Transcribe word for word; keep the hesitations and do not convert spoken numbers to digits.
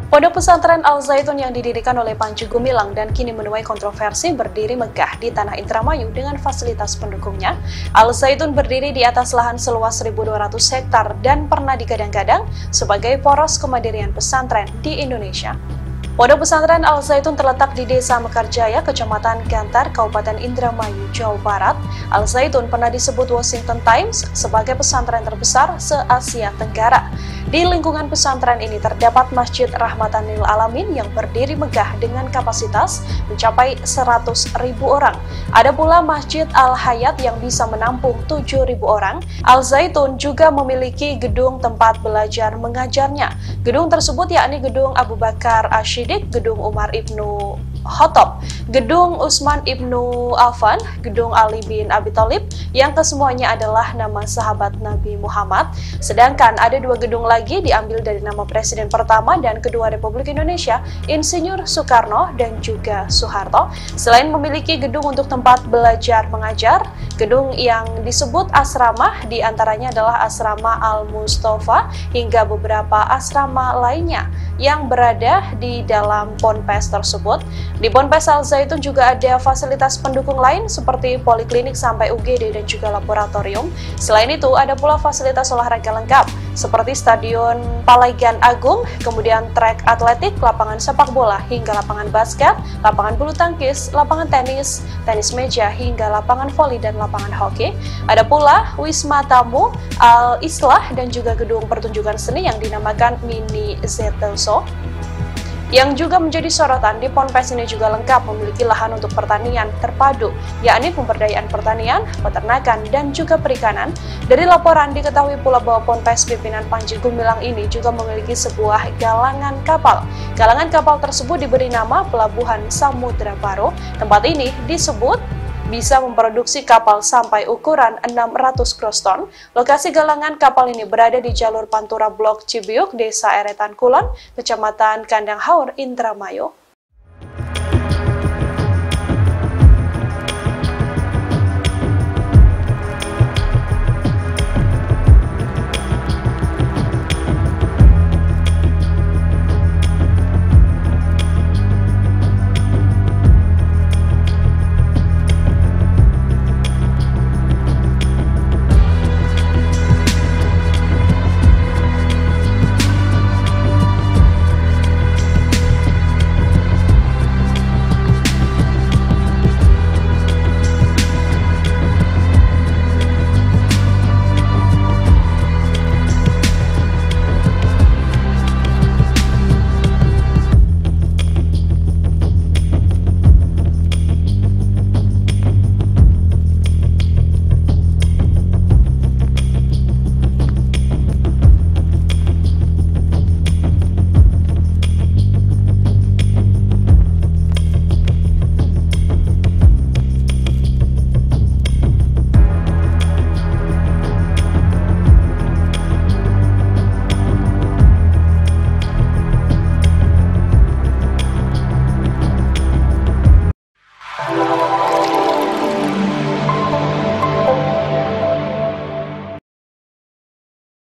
Pondok pesantren Al Zaitun yang didirikan oleh Panji Gumilang dan kini menuai kontroversi berdiri megah di tanah Indramayu dengan fasilitas pendukungnya. Al Zaitun berdiri di atas lahan seluas seribu dua ratus hektar dan pernah digadang-gadang sebagai poros kemandirian pesantren di Indonesia. Pondok pesantren Al Zaitun terletak di Desa Mekarjaya, Kecamatan Gantar, Kabupaten Indramayu, Jawa Barat. Al Zaitun pernah disebut Washington Times sebagai pesantren terbesar se-Asia Tenggara. Di lingkungan pesantren ini terdapat Masjid Rahmatan lil Alamin yang berdiri megah dengan kapasitas mencapai seratus ribu orang. Ada pula Masjid Al-Hayat yang bisa menampung tujuh ribu orang. Al Zaitun juga memiliki gedung tempat belajar mengajarnya. Gedung tersebut yakni Gedung Abu Bakar Ashidik, Gedung Umar Ibnu Khattab, Gedung Utsman Ibnu Affan, Gedung Ali bin Abi Thalib, yang kesemuanya adalah nama sahabat Nabi Muhammad. Sedangkan ada dua gedung lagi diambil dari nama Presiden pertama dan kedua Republik Indonesia, Insinyur Soekarno dan juga Soeharto. Selain memiliki gedung untuk tempat belajar mengajar, gedung yang disebut asrama diantaranya adalah Asrama Al-Mustafa hingga beberapa asrama lainnya yang berada di dalam ponpes tersebut. Di Ponpes Al Zaitun juga ada fasilitas pendukung lain seperti poliklinik sampai U G D dan juga laboratorium. Selain itu ada pula fasilitas olahraga lengkap seperti Stadion Palagan Agung, kemudian trek atletik, lapangan sepak bola hingga lapangan basket, lapangan bulu tangkis, lapangan tenis, tenis meja hingga lapangan voli dan lapangan hoki. Ada pula Wisma Tamu Al-Islah dan juga gedung pertunjukan seni yang dinamakan Mini Zettelso. Yang juga menjadi sorotan di Ponpes ini juga lengkap memiliki lahan untuk pertanian terpadu, yakni pemberdayaan pertanian, peternakan, dan juga perikanan. Dari laporan diketahui pula bahwa Ponpes pimpinan Panji Gumilang ini juga memiliki sebuah galangan kapal. Galangan kapal tersebut diberi nama Pelabuhan Samudra Baru. Tempat ini disebut bisa memproduksi kapal sampai ukuran enam ratus gross ton. Lokasi galangan kapal ini berada di jalur Pantura Blok Cibiuk, Desa Eretan Kulon, Kecamatan Kandang Haur, Indramayu.